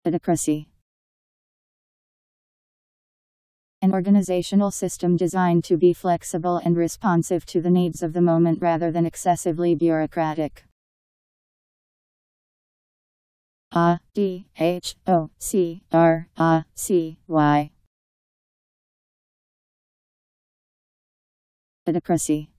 Adhocracy. An organizational system designed to be flexible and responsive to the needs of the moment rather than excessively bureaucratic. Adhocracy. Adhocracy.